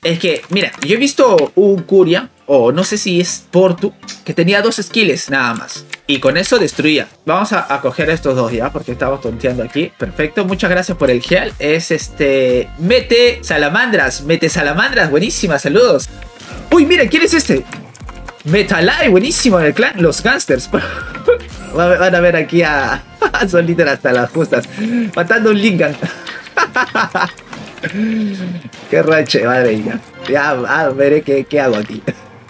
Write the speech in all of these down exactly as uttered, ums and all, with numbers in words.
Es que, mira, yo he visto un Curia, o no sé si es Portu, que tenía dos skills nada más. Y con eso destruía. Vamos a, a coger estos dos ya, porque estamos tonteando aquí. Perfecto, muchas gracias por el gel. Es este... Mete salamandras, mete salamandras, buenísima, saludos. Uy, miren, ¿quién es este? Metalai, buenísimo en el clan, los gangsters. Van a ver aquí a, a Soliter hasta las justas, matando un Lingan. Qué rache, madre mía. Ya, ah, veré qué, qué hago aquí.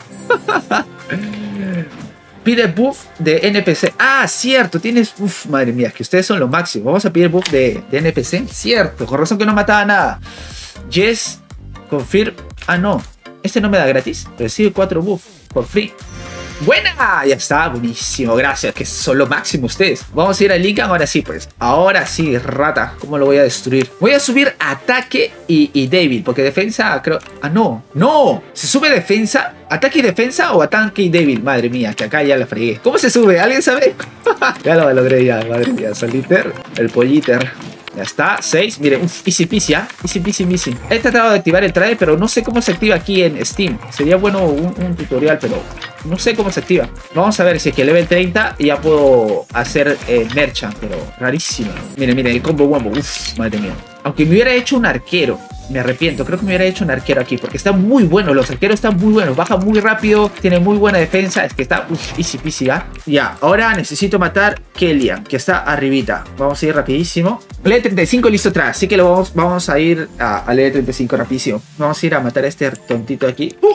Pide buff de N P C. Ah, cierto, tienes... Uf, madre mía, es que ustedes son lo máximo. Vamos a pedir buff de, de N P C. Cierto, con razón que no mataba nada. Yes, confirm. Ah, no. Este no me da gratis. Recibe cuatro buff por free. ¡Buena! Ya está, buenísimo, gracias, que son lo máximo ustedes. Vamos a ir al Lincoln, ahora sí, pues. Ahora sí, rata, ¿cómo lo voy a destruir? Voy a subir ataque y, y débil, porque defensa, creo... Ah, no, no, se sube defensa, ataque y defensa o ataque y débil. Madre mía, que acá ya la fregué. ¿Cómo se sube? ¿Alguien sabe? Ya lo logré ya, madre mía, Soliter, el polliter. Ya está, seis, miren, uf, easy peasy, ¿ah? Easy peasy, easy. He tratado de activar el trade, pero no sé cómo se activa aquí en Steam. Sería bueno un, un tutorial, pero no sé cómo se activa. Vamos a ver si es que level treinta ya puedo hacer eh, merchant, pero rarísimo. Miren, miren, el combo wombo, uff, madre mía. Aunque me hubiera hecho un arquero, me arrepiento, creo que me hubiera hecho un arquero aquí, porque está muy bueno, los arqueros están muy buenos, baja muy rápido, tiene muy buena defensa, es que está, uff, easy peasy, ¿ah? Ya, ahora necesito matar Kellyan, que está arribita. Vamos a ir rapidísimo. Level treinta y cinco listo atrás, así que lo vamos, vamos a ir a, a level treinta y cinco rapidísimo. Vamos a ir a matar a este tontito aquí. Uh,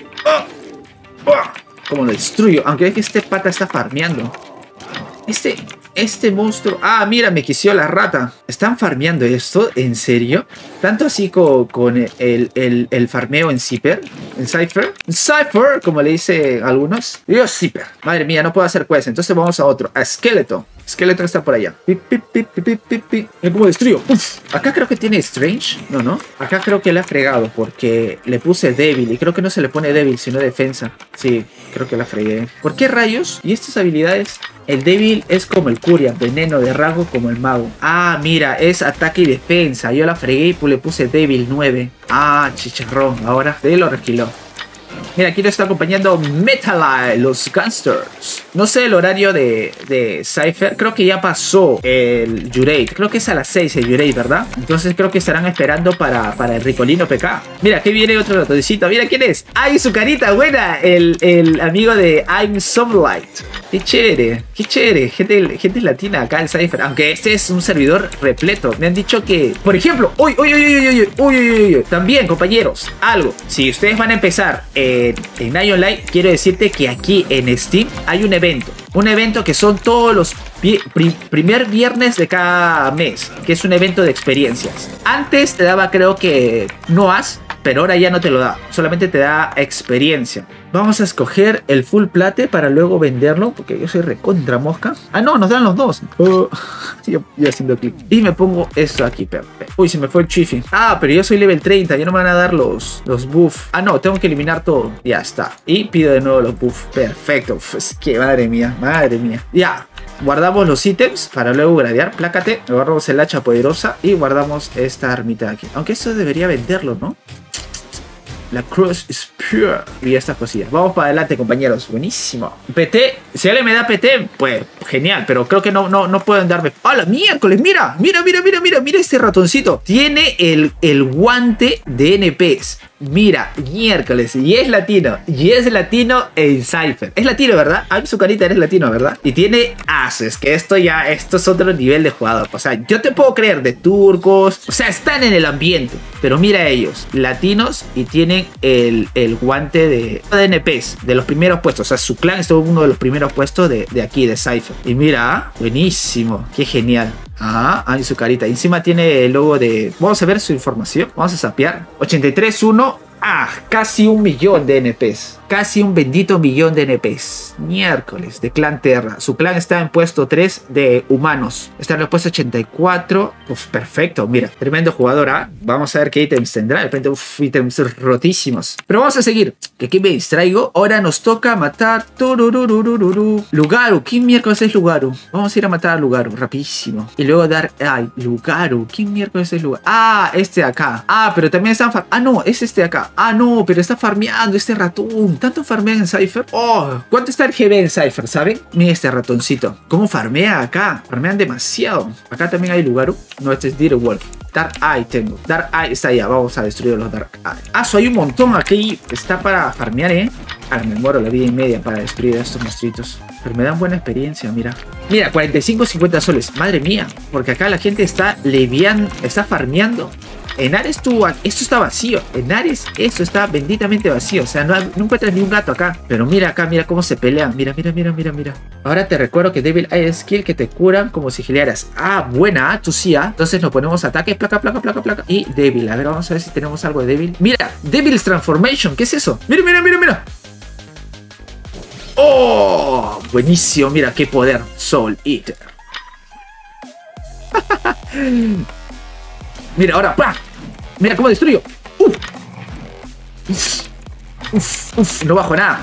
uh, uh, Como lo destruyo, aunque es que este pata está farmeando. Este... Este monstruo... Ah, mira, me quisió la rata. ¿Están farmeando esto? ¿En serio? Tanto así con, con el, el, el farmeo en Cypher. En Cypher. Cypher, como le dicen algunos. Dios, Cypher. Madre mía, no puedo hacer quest. Entonces vamos a otro. A Skeleton. Skeleton está por allá. Pip, pip, pip, pip, pip, pip, pip. Mira cómo destruyo. Uf. Acá creo que tiene Strange. No, no. Acá creo que le ha fregado porque le puse débil. Y creo que no se le pone débil, sino defensa. Sí, creo que la fregué. ¿Por qué rayos? ¿Y estas habilidades? El débil es como el Curia, veneno de rasgo como el mago. Ah, mira, es ataque y defensa. Yo la fregué y le puse débil nueve. Ah, chicharrón. Ahora de lo requiló. Mira, aquí nos está acompañando Metalai, los Gangsters. No sé el horario de, de Cypher. Creo que ya pasó el Yurei. Creo que es a las seis el Yurei, ¿verdad? Entonces creo que estarán esperando para, para el Ricolino P K. Mira, aquí viene otro ratoncito. Mira, ¿quién es? ¡Ay, su carita buena! El, el amigo de I'm Sunlight. ¡Qué chévere! ¡Qué chévere! Gente, gente latina acá en Cypher. Aunque este es un servidor repleto. Me han dicho que... Por ejemplo... ¡Uy, uy, uy, uy, uy, uy, uy, uy! También, compañeros, algo. Si ustedes van a empezar... Eh, en Night Online, quiero decirte que aquí en Steam hay un evento. Un evento que son todos los pri primer viernes de cada mes, que es un evento de experiencias. Antes te daba, creo que no has, pero ahora ya no te lo da. Solamente te da experiencia. Vamos a escoger el full plate para luego venderlo, porque yo soy recontra mosca. Ah, no, nos dan los dos. Uh, yo, yo haciendo clic. Y me pongo esto aquí, perfecto. Uy, se me fue el chifi. Ah, pero yo soy level treinta, ya no me van a dar los, los buffs. Ah, no, tengo que eliminar todo. Ya está. Y pido de nuevo los buffs. Perfecto. Uf, es que madre mía, madre mía. Ya. Guardamos los ítems para luego gradear. Plácate. Agarramos el hacha poderosa y guardamos esta armita de aquí. Aunque esto debería venderlo, ¿no? La cruz es pure. Y estas cosillas. Vamos para adelante, compañeros. Buenísimo. P T. Si alguien me da P T, pues genial. Pero creo que no, no, no pueden darme. ¡Hala, miércoles! Mira, mira, mira, mira, mira. Mira este ratoncito. Tiene el, el guante de N Ps. Mira, miércoles. Y es latino. Y es latino en Cypher. Es latino, ¿verdad? A mí su carita eres latino, ¿verdad? Y tiene ases. Que esto ya, esto es otro nivel de jugador. O sea, yo te puedo creer de turcos. O sea, están en el ambiente. Pero mira a ellos. Latinos y tienen el, el guante de, de N Ps. De los primeros puestos. O sea, su clan estuvo en uno de los primeros puestos de, de aquí, de Cypher. Y mira, buenísimo. Qué genial. Ajá, ahí su carita. Encima tiene el logo de... Vamos a ver su información. Vamos a sapear. ochenta y tres uno. Ah, casi un millón de N Ps. casi un bendito millón de N Pes. Miércoles, de Clan Terra. Su clan está en puesto tres de humanos. Está en el puesto ochenta y cuatro. Uf, perfecto. Mira, tremendo jugador, ¿ah? ¿eh? Vamos a ver qué ítems tendrá. De repente, uff, ítems rotísimos. Pero vamos a seguir. Que aquí me distraigo. Ahora nos toca matar. Tururururururu. Lugaru. ¿Quién miércoles es Lugaru? Vamos a ir a matar a Lugaru. Rapidísimo. Y luego dar. Ay, Lugaru. ¿Quién miércoles es Lugaru? Ah, este de acá. Ah, pero también están. Ah, no, es este de acá. Ah, no, pero está farmeando este ratón. ¿Tanto farmea en Cypher? Oh, ¿cuánto está el G B en Cypher? ¿Saben? Mira este ratoncito. ¿Cómo farmea acá? Farmean demasiado. Acá también hay Lugaru. No, este es Direwolf. Dark Eye tengo. Dark Eye está allá. Vamos a destruir los Dark Eye. Ah, so hay un montón aquí. Está para farmear, ¿eh? Ah, me muero la vida y media para destruir a estos monstruitos. Pero me dan buena experiencia, mira. Mira, cuarenta y cinco, cincuenta soles. Madre mía. Porque acá la gente está leviando, está farmeando. En Ares tú, esto está vacío. En Ares esto está benditamente vacío. O sea, no, no encuentras ni un gato acá. Pero mira acá, mira cómo se pelean. Mira, mira, mira, mira, mira. Ahora te recuerdo que Devil Eye skill que te curan como si gilearas. Ah, buena, ¿eh? Tú sí, ¿ah? ¿eh? Entonces nos ponemos ataque, placa, placa, placa, placa. Y Devil. A ver, vamos a ver si tenemos algo de Devil. Mira, Devil's Transformation. ¿Qué es eso? Mira, mira, mira, mira. ¡Oh! Buenísimo. Mira, qué poder. Soul Eater. Mira, ahora, ¡pah! Mira cómo destruyo. Uf. Uf, uf, no bajo nada.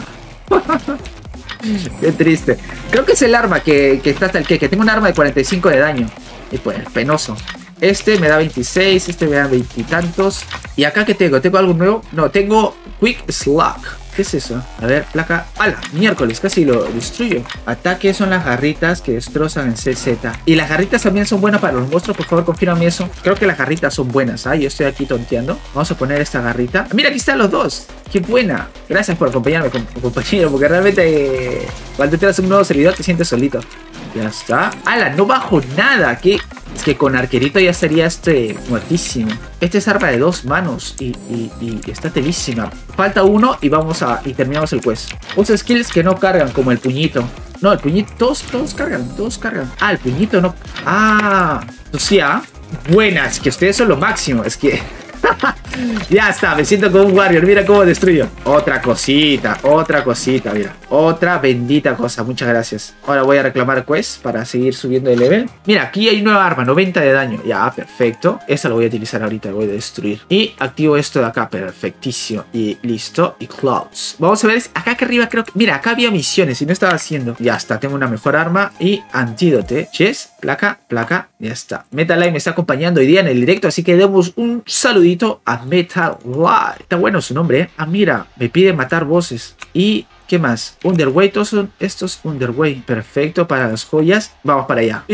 Qué triste. Creo que es el arma que, que está hasta el que, que tengo un arma de cuarenta y cinco de daño. Y pues, penoso. Este me da veintiséis, este me da veinte y tantos. ¿Y acá qué tengo? ¿Tengo algo nuevo? No, tengo Quick Slug. ¿Qué es eso? A ver, placa. ¡Hala! Miércoles, casi lo destruyo. Ataque son las garritas que destrozan en C Z. Y las garritas también son buenas para los monstruos. Por favor, confírmame eso. Creo que las garritas son buenas. ¿Ah? Yo estoy aquí tonteando. Vamos a poner esta garrita. Mira, aquí están los dos. ¡Qué buena! Gracias por acompañarme, compañero. Porque realmente eh, cuando te das un nuevo servidor te sientes solito. Ya está. ¡Hala! No bajo nada. ¿Qué? Es que con arquerito ya sería este muertísimo. Este es arma de dos manos y, y, y está telísima. Falta uno y vamos a... y terminamos el quest. Usa skills que no cargan como el puñito. No, el puñito... Todos, todos cargan, todos cargan. Ah, el puñito no... Ah, o sea, buenas, que ustedes son lo máximo. Es que... Ya está, me siento como un warrior. Mira cómo destruyo. Otra cosita, otra cosita, mira. Otra bendita cosa, muchas gracias. Ahora voy a reclamar quest para seguir subiendo de level. Mira, aquí hay nueva arma, noventa de daño. Ya, perfecto. Esta lo voy a utilizar ahorita, lo voy a destruir. Y activo esto de acá, perfectísimo. Y listo, y clouds. Vamos a ver, acá que arriba creo que... Mira, acá había misiones y no estaba haciendo. Ya está, tengo una mejor arma y antídote. Chess, placa, placa, ya está. Metal Live me está acompañando hoy día en el directo, así que demos un saludito a Metal Live. Está bueno su nombre, ¿eh? Ah, mira, me pide matar voces. Y... ¿qué más? Underway, todos son estos Underway. Perfecto para las joyas. Vamos para allá.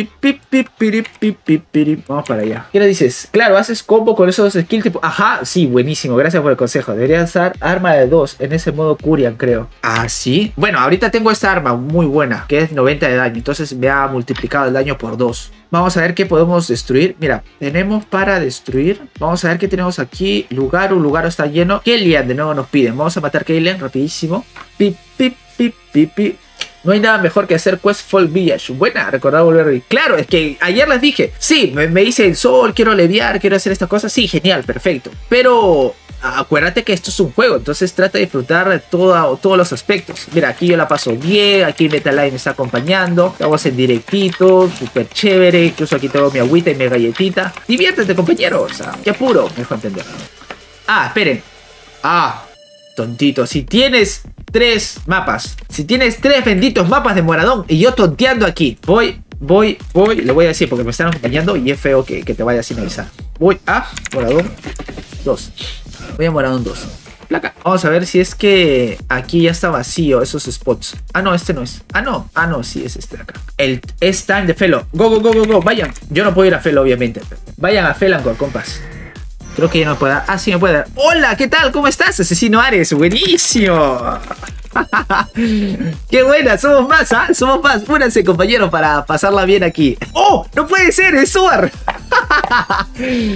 Vamos para allá. ¿Qué le dices? Claro, haces combo con esos skills tipo... Ajá, sí, buenísimo. Gracias por el consejo. Debería usar arma de dos en ese modo Curian, creo. Ah, sí. Bueno, ahorita tengo esta arma muy buena, que es noventa de daño. Entonces me ha multiplicado el daño por dos. Vamos a ver qué podemos destruir. Mira, tenemos para destruir. Vamos a ver qué tenemos aquí. Lugaru, Lugaru está lleno. Kellyan de nuevo nos piden. Vamos a matar Kellyan rapidísimo. Pip, pip, pip, pip, pip. No hay nada mejor que hacer Quest Fall Village. Buena, recordar volver. Claro, es que ayer les dije. Sí, me, me hice el sol, quiero aliviar, quiero hacer estas cosas. Sí, genial, perfecto. Pero... acuérdate que esto es un juego, entonces trata de disfrutar de todo, todos los aspectos. Mira, aquí yo la paso bien, aquí Metal Live me está acompañando, estamos en directito, súper chévere, incluso aquí tengo mi agüita y mi galletita. Diviértete, compañero, o sea, qué apuro, mejor entender. Ah, esperen. Ah, tontito, si tienes tres mapas, si tienes tres benditos mapas de Moradón y yo tonteando aquí, voy... Voy, voy, le voy a decir porque me están acompañando y es feo que, que te vayas sin avisar. Voy a Moradón dos. Voy a Moradón dos. Placa. Vamos a ver si es que aquí ya está vacío esos spots. Ah, no, este no es. Ah, no. Ah, no, sí es este de acá. El es time de Felo. Go, go, go, go, go. Vayan. Yo no puedo ir a Felo, obviamente. Vayan a Felancor, compas. Creo que ya no me puede dar. Ah, sí me puede dar. Hola, ¿qué tal? ¿Cómo estás, asesino Ares? Buenísimo. ¡Qué buena! Somos más, ¿ah? ¿eh? Somos más. Únanse, compañeros, para pasarla bien aquí. ¡Oh! ¡No puede ser! ¡Es Suar!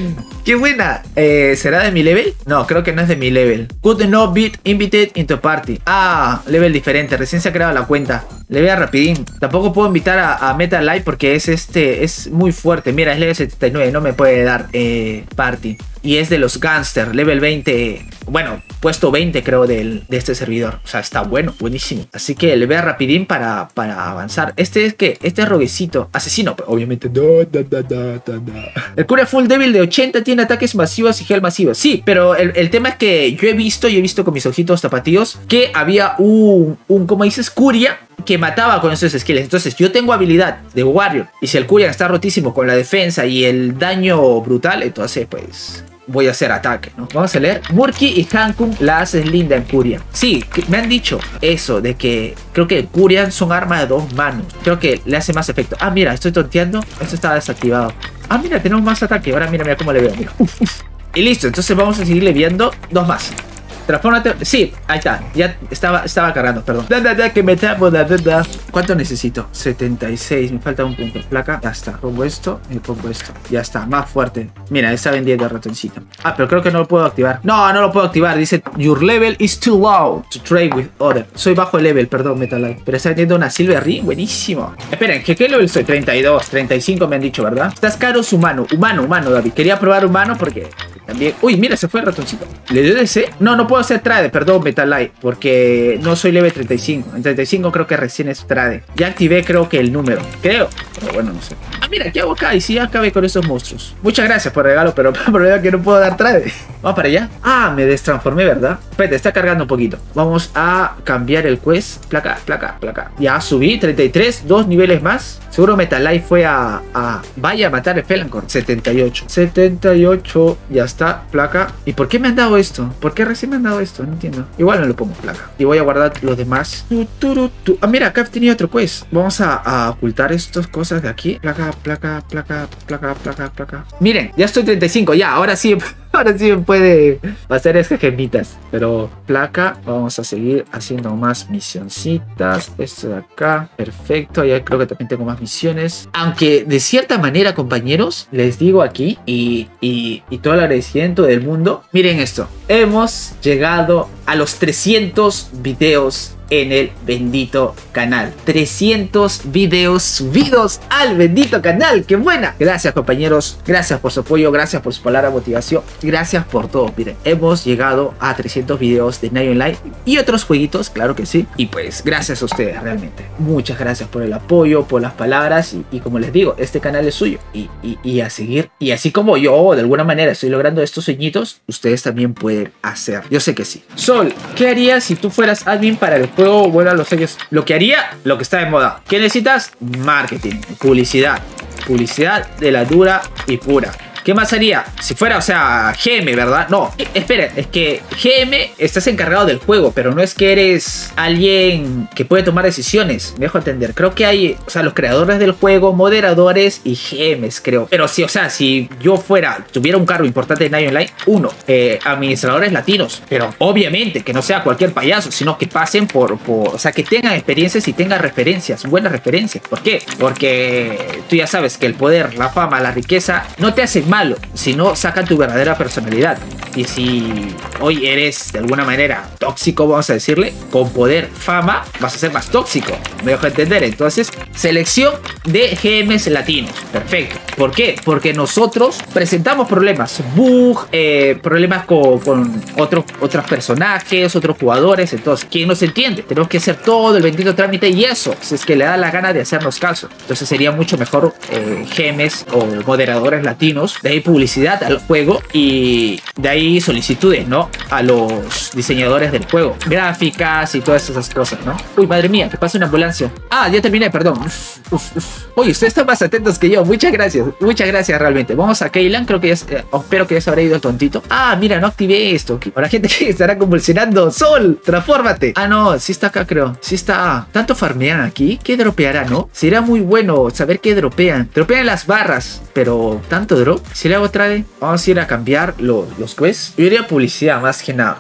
¡Qué buena! Eh, ¿Será de mi level? No, creo que no es de mi level. Could not be invited into party. Ah, level diferente. Recién se ha creado la cuenta. Le voy a rapidín. Tampoco puedo invitar a, a Metal Light porque es este. Es muy fuerte. Mira, es level setenta y nueve. No me puede dar eh, party. Y es de los Gangster, level veinte. Bueno, puesto veinte creo del, de este servidor. O sea, está bueno, buenísimo. Así que le voy a rapidín para, para avanzar. Este es que, este es roguecito. Asesino, pero obviamente no, no, no, no, no. El Curia Full Devil de ochenta tiene ataques masivos y gel masivos. Sí, pero el, el tema es que yo he visto, yo he visto con mis ojitos tapatíos que había un, un como dices, Curia que mataba con esos skills. Entonces yo tengo habilidad de Warrior. Y si el Curia está rotísimo con la defensa y el daño brutal, entonces pues voy a hacer ataque, ¿no? Vamos a leer. Murky y Hankun la haces linda en Curia. Sí, me han dicho eso de que creo que Curian son armas de dos manos. Creo que le hace más efecto. Ah, mira, estoy tonteando. Esto estaba desactivado. Ah, mira, tenemos más ataque. Ahora mira, mira cómo le veo. Mira. Uf, uf. Y listo, entonces vamos a seguirle viendo dos más. Transfórmate. Sí, ahí está. Ya estaba, estaba cargando, perdón. Da, da, da, que me tapo, da, da, da. ¿Cuánto necesito? setenta y seis. Me falta un punto. Placa. Ya está. Pongo esto y pongo esto. Ya está. Más fuerte. Mira, está vendiendo el ratoncito. Ah, pero creo que no lo puedo activar. No, no lo puedo activar. Dice, your level is too low to trade with other. Soy bajo level, perdón, Metal Light. Pero está vendiendo una Silver Ring. Buenísimo. Esperen, ¿qué, qué level soy? treinta y dos, treinta y cinco me han dicho, ¿verdad? Estás caro, es humano. Humano, humano, David. Quería probar humano porque también. Uy, mira, se fue el ratoncito. ¿Le dio D C? No, no puedo hacer trade, perdón, Metal Light, porque no soy level treinta y cinco. En treinta y cinco creo que recién es trade. Ya activé, creo que el número. Creo. Pero bueno, no sé. Ah, mira, ¿qué hago acá? Y si ya acabé con esos monstruos. Muchas gracias por el regalo, pero el problema es que no puedo dar trade. Vamos para allá. Ah, me destransformé, ¿verdad? Espérate, está cargando un poquito. Vamos a cambiar el quest. Placa, placa, placa. Ya subí, treinta y tres, dos niveles más. Seguro Metal Light fue a, a... Vaya a matar el Felancorn. setenta y ocho. setenta y ocho. Ya está, placa. ¿Y por qué me han dado esto? ¿Por qué recién me han dado esto? No entiendo. Igual no lo pongo, placa. Y voy a guardar los demás. Tu, tu, tu, tu. Ah, mira, acá tenía otro quest. Vamos a, a ocultar estas cosas de aquí. Placa, placa, placa, placa, placa, placa. Miren, ya estoy treinta y cinco. Ya, ahora sí... Ahora sí me puede hacer esas gemitas. Pero placa, vamos a seguir haciendo más misioncitas. Esto de acá, perfecto. Ya creo que también tengo más misiones. Aunque de cierta manera, compañeros, les digo aquí y, y, y todo el agradecimiento del mundo. Miren esto. Hemos llegado a los trescientos videos en el bendito canal. trescientos videos subidos al bendito canal. ¡Qué buena! Gracias, compañeros. Gracias por su apoyo. Gracias por su palabra de motivación. Gracias por todo. Miren, hemos llegado a trescientos videos de Night Online y otros jueguitos, claro que sí. Y pues, gracias a ustedes, realmente. Muchas gracias por el apoyo, por las palabras. Y, y como les digo, este canal es suyo. Y, y, y a seguir. Y así como yo, de alguna manera, estoy logrando estos sueñitos, ustedes también pueden hacer. Yo sé que sí. Sol, ¿qué harías si tú fueras admin para el juego Vuelo a los Sellos? Lo que haría, lo que está de moda. ¿Qué necesitas? Marketing, publicidad. Publicidad de la dura y pura. ¿Qué más haría? Si fuera, o sea, G M, ¿verdad? No, esperen, es que G M estás encargado del juego, pero no es que eres alguien que puede tomar decisiones. Me dejo entender. Creo que hay, o sea, los creadores del juego, moderadores y G Ms, creo. Pero sí, o sea, si yo fuera, tuviera un cargo importante en Night Online, uno, eh, administradores latinos. Pero obviamente que no sea cualquier payaso, sino que pasen por, por, o sea, que tengan experiencias y tengan referencias, buenas referencias. ¿Por qué? Porque tú ya sabes que el poder, la fama, la riqueza no te hacen malo, sino sacan tu verdadera personalidad. Y si hoy eres de alguna manera tóxico, vamos a decirle, con poder, fama, vas a ser más tóxico. Me dejo entender. Entonces, selección de G Ms latinos. Perfecto. ¿Por qué? Porque nosotros presentamos problemas, bug, eh, problemas con, con otros, otros personajes, otros jugadores. Entonces, ¿quién nos entiende? Tenemos que hacer todo el bendito trámite y eso, si es que le da la gana de hacernos caso. Entonces sería mucho mejor eh, G Ms o moderadores latinos. De ahí publicidad al juego y de ahí solicitudes, ¿no? A los diseñadores del juego. Gráficas y todas esas cosas, ¿no? Uy, madre mía, que pasa una ambulancia. Ah, ya terminé, perdón. Uf, uf, uf. Oye, ustedes están más atentos que yo. Muchas gracias. Muchas gracias realmente. Vamos a Keylan, creo que ya, eh, espero que ya se habrá ido el tontito. Ah, mira, no activé esto. Para gente que estará convulsionando. Sol, transfórmate. Ah, no, sí está acá, creo. Sí está. Tanto farmean aquí. ¿Qué dropeará, no? Sería muy bueno saber qué dropean. Dropean las barras, pero tanto drop. Si le hago trade, vamos a ir a cambiar lo, los quests. Yo iría publicidad más que nada. Publicidad.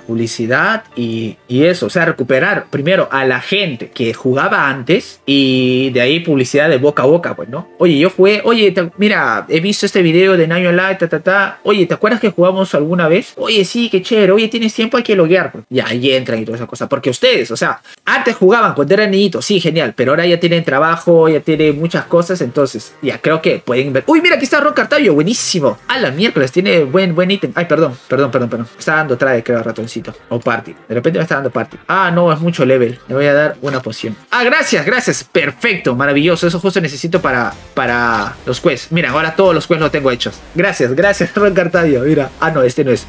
publicidad y, y eso, o sea, recuperar primero a la gente que jugaba antes y de ahí publicidad de boca a boca, pues, ¿no? Oye, yo jugué, oye, te, mira, he visto este video de Nine Online, ta, ta, ta. Oye, ¿te acuerdas que jugamos alguna vez? Oye, sí, qué chévere. Oye, ¿tienes tiempo? Hay que loguear. Pues. Y ahí entran y toda esa cosa. Porque ustedes, o sea, antes jugaban cuando eran niñitos, sí, genial, pero ahora ya tienen trabajo, ya tienen muchas cosas, entonces ya creo que pueden ver. Uy, mira, aquí está Ron Cartavio, buenísimo. A la miércoles, tiene buen, buen ítem. Ay, perdón, perdón, perdón, perdón. Está dando trae, creo, ratoncito. O party. De repente me está dando party. Ah, no, es mucho level. Le voy a dar una poción. Ah, gracias, gracias. Perfecto, maravilloso. Eso justo necesito para, para los quests. Mira, ahora todos los quests los tengo hechos. Gracias, gracias, Ron Cartavio. Mira. Ah, no, este no es.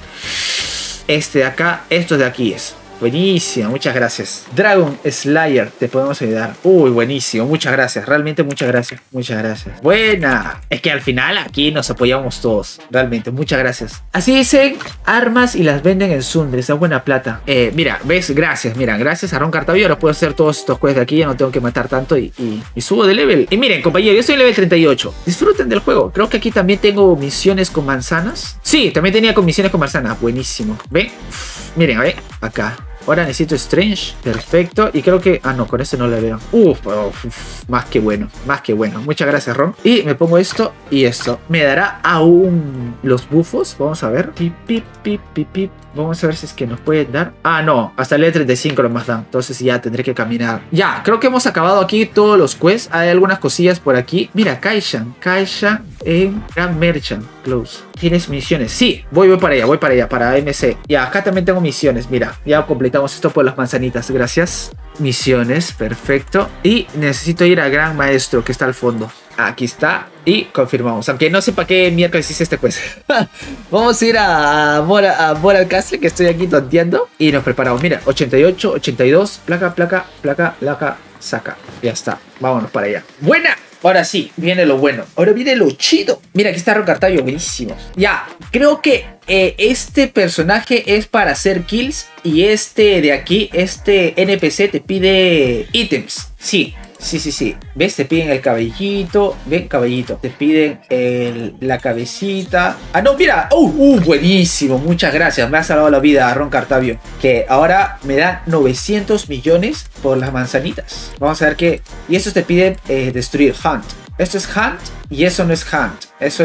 Este de acá, esto de aquí es. Buenísimo, muchas gracias. Dragon Slayer, te podemos ayudar. Uy, buenísimo, muchas gracias. Realmente muchas gracias, muchas gracias. Buena. Es que al final aquí nos apoyamos todos. Realmente, muchas gracias. Así dicen, armas y las venden en Sundry. Esa es buena plata. Eh, mira, ves, gracias, mira, gracias a Ron Cartavio. Ahora puedo hacer todos estos quests de aquí. Ya no tengo que matar tanto y, y, y subo de level. Y miren, compañeros, yo estoy en level treinta y ocho. Disfruten del juego. Creo que aquí también tengo misiones con manzanas. Sí, también tenía con misiones con manzanas. Buenísimo. ¿Ven? Miren, a ver, acá. Ahora necesito Strange, perfecto. Y creo que... Ah, no, con este no le veo. Uf, uf, uf, más que bueno, más que bueno. Muchas gracias, Ron. Y me pongo esto y esto. Me dará aún los bufos. Vamos a ver. Pip, pip, pip, pip, pip. Vamos a ver si es que nos puede dar. Ah, no, hasta el treinta y cinco lo más dan. Entonces ya tendré que caminar. Ya, creo que hemos acabado aquí todos los quests. Hay algunas cosillas por aquí. Mira, Kaishan. Kaishan en Grand Merchant. Close. ¿Tienes misiones? Sí, voy, voy para allá, voy para allá, para M C. Ya, acá también tengo misiones. Mira, ya completamos esto por las manzanitas. Gracias. Misiones, perfecto. Y necesito ir al Gran Maestro que está al fondo. Aquí está. Y confirmamos. Aunque no sé para qué miércoles hice este quest. Vamos a ir a Mora, a Moral Castle, que estoy aquí tonteando. Y nos preparamos. Mira, ochenta y ocho, ochenta y dos. Placa, placa, placa, placa, saca. Ya está. Vámonos para allá. ¡Buena! Ahora sí, viene lo bueno. Ahora viene lo chido. Mira, aquí está Ron Cartavio, buenísimo. Ya, creo que eh, este personaje es para hacer kills. Y este de aquí, este N P C te pide ítems. Sí. Sí, sí, sí. ¿Ves? Te piden el cabellito. Ven, cabellito. Te piden el, la cabecita. Ah, no, mira. Uh, uh, buenísimo. Muchas gracias. Me ha salvado la vida, Ron Cartavio. Que ahora me dan novecientos millones por las manzanitas. Vamos a ver qué. Y estos te piden eh, destruir. Hunt. Esto es Hunt. Y eso no es Hunt. Eso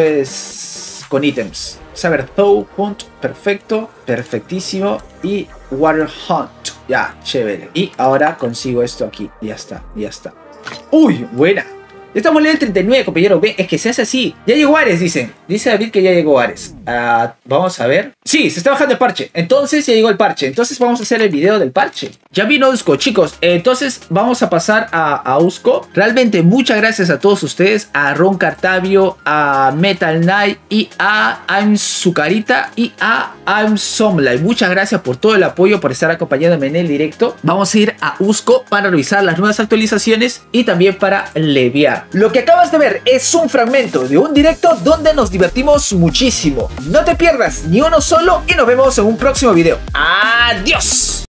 es con ítems. Saber Though, Hunt. Perfecto. Perfectísimo. Y Water Hunt. Ya, chévere. Y ahora consigo esto aquí. Ya está, ya está. Uy, buena. Ya estamos en el treinta y nueve, compañero. Ve, es que se hace así. Ya llegó Ares, dicen. Dice David que ya llegó Ares. Uh, vamos a ver. Sí, se está bajando el parche. Entonces ya llegó el parche. Entonces vamos a hacer el video del parche. Ya vino Usco, chicos. Entonces vamos a pasar a, a Usco. Realmente muchas gracias a todos ustedes. A Ron Cartavio, a Metal Knight y a I'm Zucarita y a I'm Somlight. Muchas gracias por todo el apoyo, por estar acompañándome en el directo. Vamos a ir a Usco para revisar las nuevas actualizaciones y también para leviar. Lo que acabas de ver es un fragmento de un directo donde nos divertimos muchísimo. No te pierdas ni uno solo y nos vemos en un próximo video. ¡Adiós!